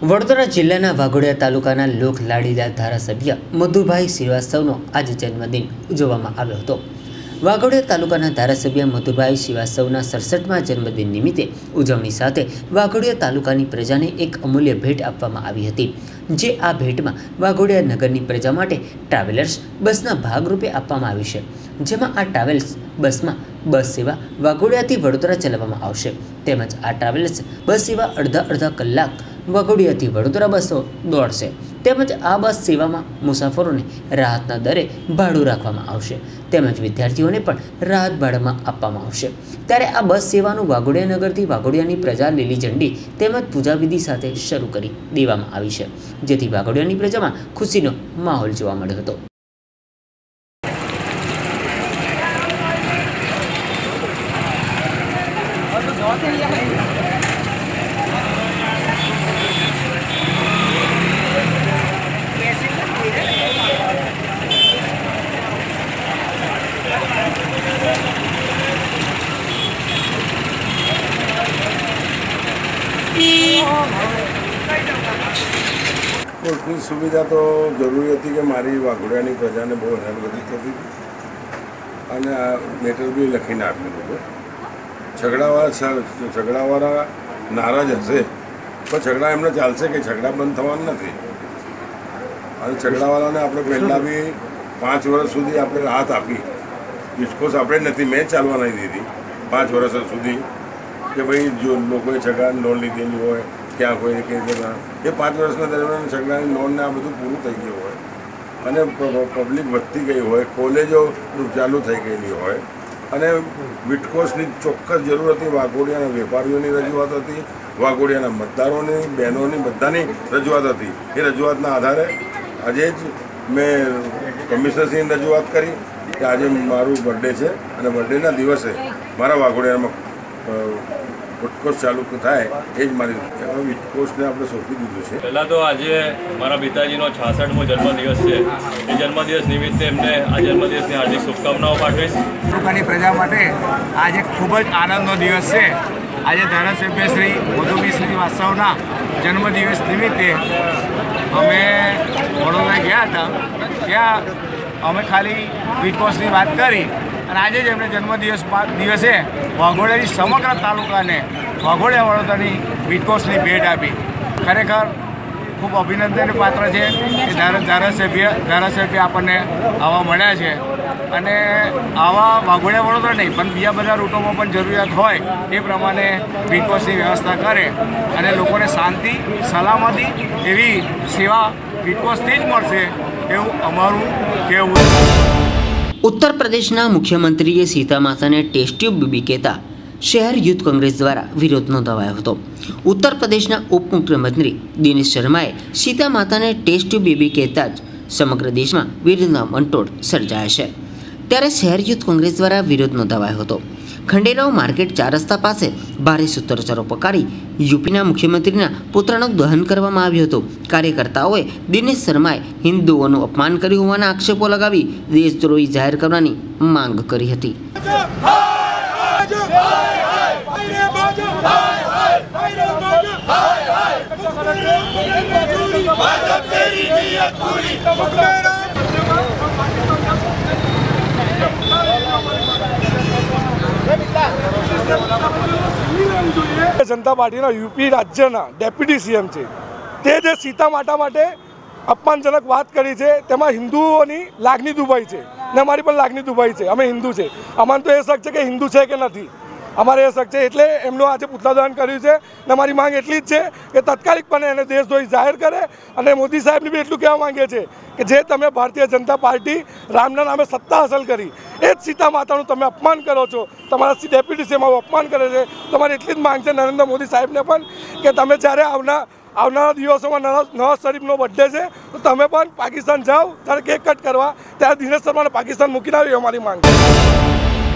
વડોદરા જિલ્લાના વાઘોડિયા તાલુકાના લોકલાડીલા ધારાસભ્ય મધુભાઈ શ્રીવાસ્તવનો આજે જન્મદિન ઉજવવામાં આવ્યો હતો। વાઘોડિયા તાલુકાના ધારાસભ્ય મધુભાઈ શ્રીવાસ્તવના 67મા જન્મદિન નિમિત્તે ઉજવણી સાથે વાઘોડિયા તાલુકાની પ્રજાને એક અમૂલ્ય ભેટ આપવામાં આવી હતી, જે આ ભેટમાં વાઘોડિયા નગરની પ્રજા માટે ટ્રાવેલર્સ બસના ભાગરૂપે આપવામાં આવી છે, જેમાં આ ટ્રાવેલ્સ બસમાં બસ સેવા વાઘોડિયાથી વડોદરા ચલાવવામાં આવશે, તેમજ આ ટ્રાવેલ્સ બસ સેવા અડધા કલાક વાઘોડિયાથી વડોદરા બસો દોડશે, તેમજ આ બસ સેવામાં મુસાફરોને રાહતના દરે ભાડું રાખવામાં આવશે, તેમજ વિદ્યાર્થીઓને પણ રાહત ભાડામાં આપવામાં આવશે। ત્યારે આ બસ સેવાનું વાઘોડિયા નગરથી વાઘોડિયાની પ્રજા લીલી ઝંડી તેમજ પૂજાવિધિ સાથે શરૂ કરી દેવામાં આવી છે, જેથી વાઘોડિયાની પ્રજામાં ખુશીનો માહોલ જોવા મળ્યો હતો। બસની સુવિધા તો જરૂરી હતી કે મારી વાઘોડિયાની પ્રજાને બહુ હેરાનગતિ થતી અને આ લેટર બી લખીને આપેલું છે। ઝઘડાવાળા નારાજ હશે પણ ઝઘડા એમને ચાલશે કે ઝઘડા બંધ થવાનું નથી, અને ઝઘડાવાળાને આપણે પહેલાં બી 5 વર્ષ સુધી આપણે રાહત આપી, ડિસ્કોસ આપણે નથી, મેં ચાલવા નહીં દીધી 5 વર્ષ સુધી કે ભાઈ જો લોકોએ ઝઘડા લોન લીધેલી હોય ક્યાં કોઈ કઈ રીતે એ 5 વર્ષના દરમિયાન ઝઘડાની લોનને આ બધું પૂરું થઈ ગયું હોય અને પબ્લિક વધતી ગઈ હોય, કોલેજો ચાલુ થઈ ગયેલી હોય અને વિટકોસની ચોક્કસ જરૂર હતી, વાઘોડિયાના વેપારીઓની રજૂઆત હતી, વાઘોડિયાના મતદારોની બહેનોની બધાની રજૂઆત હતી। એ રજૂઆતના આધારે આજે જ મેં કમિશનરશ્રીની રજૂઆત કરી કે આજે મારું બર્થડે છે અને બર્થડેના દિવસે મારા વાઘોડિયામાં વિટકોસ ચાલુ થાય એ જ મારી વિટકોસને આપણે સોંપી દીધું છે। પહેલાં તો આજે મારા પિતાજીનો 66મો જન્મદિવસ છે, એ જન્મદિવસ નિમિત્તે એમને આ જન્મદિવસની હાર્દિક શુભકામનાઓ પાઠવીશ। તાલુકાની પ્રજા માટે આજે ખૂબ જ આનંદનો દિવસ છે। આજે ધારાસભ્ય શ્રી મધુભાઈ શ્રીવાસ્તવના જન્મદિવસ નિમિત્તે અમે વડોદરા ગયા હતા, ત્યાં અમે ખાલી વિટકોસની વાત કરી અને આજે જ એમને દિવસે વાઘોડિયાની સમગ્ર તાલુકાને વાઘોડિયા વડોદરાની વિટકોસની ભેટ આપી। ખરેખર ખૂબ અભિનંદનને પાત્ર છે કે ધારાસભ્ય આપણને આવા મળ્યા છે અને આવા વાઘોડિયા વડોદરા નહીં પણ બીજા બધા રૂટોમાં પણ જરૂરિયાત હોય એ પ્રમાણે વિટકોસની વ્યવસ્થા કરે અને લોકોને શાંતિ સલામતી એવી સેવા વિટકોસથી જ મળશે એવું અમારું કહેવું છે। ઉત્તર પ્રદેશના મુખ્યમંત્રીએ સીતા માતાને ટેસ્ટ ટ્યુબ બીબી કહેતા શહેર યુથ કોંગ્રેસ દ્વારા વિરોધ નોંધાવાયો હતો। ઉત્તર પ્રદેશના ઉપમુખ્યમંત્રી દિનેશ શર્માએ સીતા માતાને ટેસ્ટ ટ્યુબ બીબી કહેતા જ સમગ્ર દેશમાં વિરોધના વંટોળ સર્જાયા છે, ત્યારે શહેર યુથ કોંગ્રેસ દ્વારા વિરોધ નોંધાવાયો હતો। ખંડેરાવ માર્કેટ 4 રસ્તા પાસે ભારે સૂત્રોચ્ચારો પકાડી યુપીના મુખ્યમંત્રીના પુતળાનું દહન કરવામાં આવ્યું હતું। કાર્યકર્તાઓએ દિનેશ શર્માએ હિન્દુઓનું અપમાન કર્યું હોવાના આક્ષેપો લગાવી દેશદ્રોહી જાહેર કરવાની માંગ કરી હતી। જનતા પાર્ટીના યુપી રાજ્યના ડેપ્યુટી સીએમ છે, તે જે સીતા માતા માટે અપમાનજનક વાત કરી છે તેમાં હિન્દુઓની લાગણી દુભાઈ છે ને અમારી પણ લાગણી દુભાઈ છે। અમે હિન્દુ છે, અમારે તો એ શક છે કે હિન્દુ છે કે નથી, અમારે એ શક છે એટલે એમનું આજે પુતળાદહન કર્યું છે ને અમારી માંગ એટલી જ છે કે તાત્કાલિકપણે એને દેશદ્રોહી જાહેર કરે અને મોદી સાહેબને બી એટલું કહેવા માંગે છે કે જે તમે ભારતીય જનતા પાર્ટી રામના નામે સત્તા હાંસલ કરી એ જ સીતા માતાનું તમે અપમાન કરો છો, તમારા ડેપ્યુટી સીએમ અપમાન કરે છે। તમારી એટલી જ માંગ છે નરેન્દ્ર મોદી સાહેબને પણ કે તમે જ્યારે આવનારા દિવસોમાં નવાઝ શરીફનો બર્થડે છે તો તમે પણ પાકિસ્તાન જાઓ ત્યારે કેક કટ કરવા, ત્યારે દિનેશ શર્માને પાકિસ્તાન મૂકીને આવી અમારી માંગ છે।